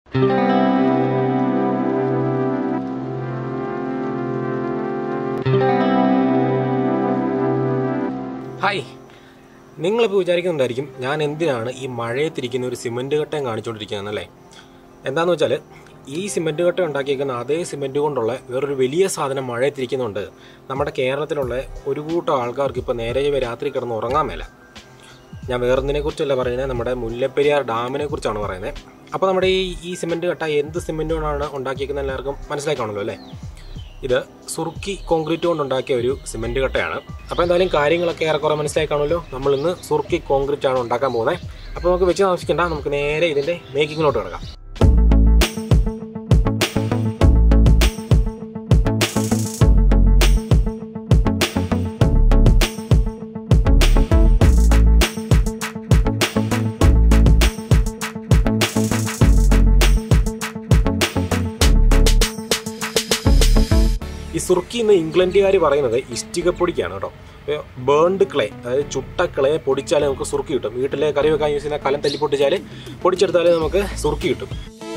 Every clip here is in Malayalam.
ഹായ്, നിങ്ങളിപ്പോൾ വിചാരിക്കുന്നുണ്ടായിരിക്കും ഞാൻ എന്തിനാണ് ഈ മഴയത്തിരിക്കുന്ന ഒരു സിമെൻറ്റ് കട്ടയും കാണിച്ചുകൊണ്ടിരിക്കുന്നതെന്നല്ലേ. എന്താണെന്ന് വെച്ചാൽ ഈ സിമെൻറ്റ് കട്ട ഉണ്ടാക്കിയിരിക്കുന്ന അതേ സിമെൻറ്റ് കൊണ്ടുള്ള വേറൊരു വലിയ സാധനം മഴയത്തിരിക്കുന്നുണ്ട്. നമ്മുടെ കേരളത്തിലുള്ള ഒരു കൂട്ടം ആൾക്കാർക്ക് ഇപ്പോൾ നേരെ രാത്രി കിടന്ന് ഉറങ്ങാൻ മേല. ഞാൻ വേറൊന്നിനെ കുറിച്ചല്ല പറയുന്നത്, നമ്മുടെ മുല്ലപ്പെരിയാർ ഡാമിനെ കുറിച്ചാണ് പറയുന്നത്. അപ്പോൾ നമ്മുടെ ഈ സിമെൻറ്റ് കട്ട എന്ത് സിമെൻറ്റ് കൊണ്ടാണ് ഉണ്ടാക്കിയിരിക്കുന്നത് എല്ലാവർക്കും മനസ്സിലാക്കണമല്ലോ അല്ലേ. ഇത് സുർക്കി കോൺക്രീറ്റ് കൊണ്ടുണ്ടാക്കിയ ഒരു സിമെൻറ്റ് കട്ടയാണ്. അപ്പോൾ എന്തായാലും കാര്യങ്ങളൊക്കെ ഏറെക്കുറെ മനസ്സിലായി കാണുമല്ലോ. നമ്മളിന്ന് സുർക്കി കോൺക്രീറ്റ് ആണ് ഉണ്ടാക്കാൻ പോകുന്നത്. അപ്പോൾ നമുക്ക് വെച്ച് താമസിക്കേണ്ട, നമുക്ക് നേരെ ഇതിൻ്റെ മേക്കിങ്ങിലോട്ട് കിടക്കാം. ഈ സുർക്കി എന്ന് ഇംഗ്ലണ്ടുകാർ പറയുന്നത് ഇഷ്ടികപ്പൊടിക്കാണ് കേട്ടോ. ബേൺഡ് ക്ലേ, അതായത് ചുട്ട ക്ലേ പൊടിച്ചാൽ നമുക്ക് സുർക്കി കിട്ടും. വീട്ടിലെ കറി വെക്കാൻ യൂസ് ചെയ്യുന്ന കലം തല്ലി പൊട്ടിച്ചാൽ പൊടിച്ചെടുത്താൽ നമുക്ക് സുർക്കി കിട്ടും.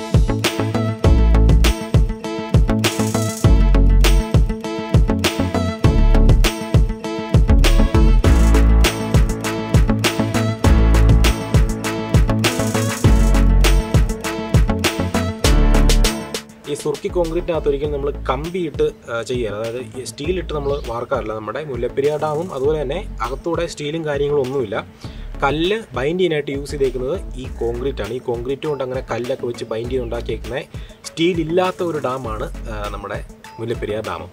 ഈ സുർക്കി കോൺക്രീറ്റിനകത്ത് ഒരിക്കലും നമ്മൾ കമ്പിയിട്ട് ചെയ്യാറ്, അതായത് സ്റ്റീലിട്ട് നമ്മൾ വാർക്കാറില്ല. നമ്മുടെ മുല്ലപ്പെരിയാർ ഡാമും അതുപോലെ തന്നെ അകത്തൂടെ സ്റ്റീലും കാര്യങ്ങളും ഒന്നുമില്ല. കല്ല് ബൈൻഡ് ചെയ്യാനായിട്ട് യൂസ് ചെയ്തേക്കുന്നത് ഈ കോൺക്രീറ്റാണ്. ഈ കോൺക്രീറ്റ് കൊണ്ട് അങ്ങനെ കല്ലൊക്കെ വെച്ച് ബൈൻഡ് ചെയ്ത് ഉണ്ടാക്കിയേക്കുന്നത് സ്റ്റീൽ ഇല്ലാത്ത ഒരു ഡാമാണ് നമ്മുടെ മുല്ലപ്പെരിയാർ ഡാം.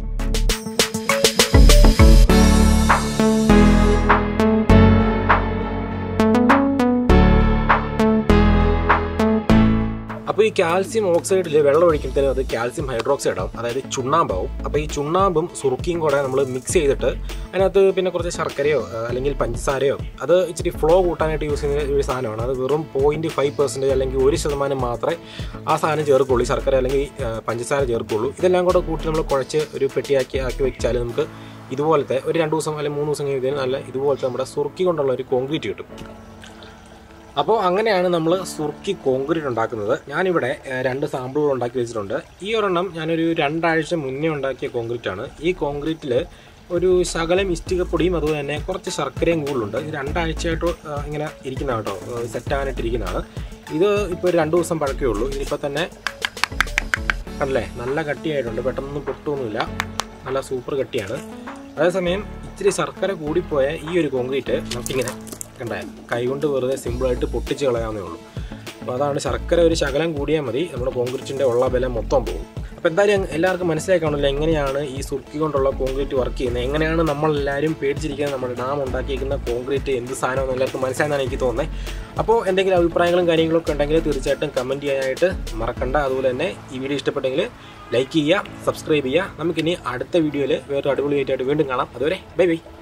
അപ്പോൾ ഈ കാൽസ്യം ഓക്സൈഡിൽ വെള്ളം ഒഴിക്കുമ്പോഴത്തേനും അത് കാൽസ്യം ഹൈഡ്രോക്സൈഡ് ആവും, അതായത് ചുണ്ണാമ്പാവും. അപ്പോൾ ഈ ചുണ്ണാമ്പും സുറുക്കിയും കൂടെ നമ്മൾ മിക്സ് ചെയ്തിട്ട് അതിനകത്ത് പിന്നെ കുറച്ച് ശർക്കരയോ അല്ലെങ്കിൽ പഞ്ചസാരയോ, അത് ഇച്ചിരി ഫ്ലോ കൂട്ടാനായിട്ട് യൂസ് ചെയ്യുന്ന ഒരു സാധനമാണ്. അത് വെറും 0.5% അല്ലെങ്കിൽ 1% മാത്രമേ ആ സാധനം ചേർക്കുള്ളൂ, ശർക്കര അല്ലെങ്കിൽ പഞ്ചസാര ചേർക്കുള്ളൂ. ഇതെല്ലാം കൂടെ കൂട്ടി നമ്മൾ കുഴച്ച് ഒരു പെട്ടിയാക്കി വെച്ചാൽ നമുക്ക് ഇതുപോലത്തെ ഒരു 2 ദിവസം അല്ലെങ്കിൽ 3 ദിവസം കഴിയുന്നതിന് നല്ല ഇതുപോലത്തെ നമ്മുടെ സുർക്കി കൊണ്ടുള്ള ഒരു കോൺക്രീറ്റ് കിട്ടും. അപ്പോൾ അങ്ങനെയാണ് നമ്മൾ സുർക്കി കോൺക്രീറ്റ് ഉണ്ടാക്കുന്നത്. ഞാനിവിടെ 2 സാമ്പിളുകൾ ഉണ്ടാക്കി വെച്ചിട്ടുണ്ട്. ഈ ഒരെണ്ണം ഞാനൊരു 2 ആഴ്ച മുന്നേ ഉണ്ടാക്കിയ കോൺക്രീറ്റാണ്. ഈ കോൺക്രീറ്റിൽ ഒരു ശകലം ഇഷ്ടികപ്പൊടിയും അതുപോലെ തന്നെ കുറച്ച് ശർക്കരയും കൂടുതലുണ്ട്. ഇത് 2 ആഴ്ചയായിട്ട് ഇങ്ങനെ ഇരിക്കുന്നതാണ് കേട്ടോ, സെറ്റാകാനായിട്ടിരിക്കുന്നതാണ്. ഇത് ഇപ്പോൾ 2 ദിവസം പഴക്കേ ഉള്ളൂ. ഇതിപ്പോൾ തന്നെ കണ്ടല്ലേ, നല്ല കട്ടിയായിട്ടുണ്ട്, പെട്ടെന്നൊന്നും പൊട്ടൊന്നുമില്ല, നല്ല സൂപ്പർ കട്ടിയാണ്. അതേസമയം ഇച്ചിരി ശർക്കര കൂടിപ്പോയ ഈ ഒരു കോൺക്രീറ്റ് നമുക്കിങ്ങനെ കണ്ടേ കൈകൊണ്ട് വെറുതെ സിമ്പിളായിട്ട് പൊട്ടിച്ച് കളയാവുന്നേ ഉള്ളൂ. അപ്പോൾ അതാണ്, ശർക്കര ഒരു ശകലം കൂടിയാൽ മതി, നമ്മുടെ കോൺക്രീറ്റിൻ്റെ ഉള്ള ബലം മൊത്തം പോകും. അപ്പോൾ എന്തായാലും എല്ലാവർക്കും മനസ്സിലാക്കാണല്ലോ എങ്ങനെയാണ് ഈ സുർക്കി കൊണ്ടുള്ള കോൺക്രീറ്റ് വർക്ക് ചെയ്യുന്നത്, എങ്ങനെയാണ് നമ്മളെല്ലാവരും പേടിച്ചിരിക്കുന്നത് നമ്മുടെ ഡാം ഉണ്ടാക്കിയിരിക്കുന്ന കോൺക്രീറ്റ് എന്ത് സാധനമെന്ന് എല്ലാവർക്കും മനസ്സിലായെന്നാണ് എനിക്ക് തോന്നുന്നത്. അപ്പോൾ എന്തെങ്കിലും അഭിപ്രായങ്ങളും കാര്യങ്ങളൊക്കെ ഉണ്ടെങ്കിൽ തീർച്ചയായിട്ടും കമൻറ്റ് ചെയ്യാനായിട്ട് മറക്കണ്ട. അതുപോലെ തന്നെ ഈ വീഡിയോ ഇഷ്ടപ്പെട്ടെങ്കിൽ ലൈക്ക് ചെയ്യുക, സബ്സ്ക്രൈബ് ചെയ്യുക. നമുക്കിനി അടുത്ത വീഡിയോയിൽ വേറൊരു അടിപൊളിയായിട്ട് വീണ്ടും കാണാം. അതുവരെ ബൈ ബൈ.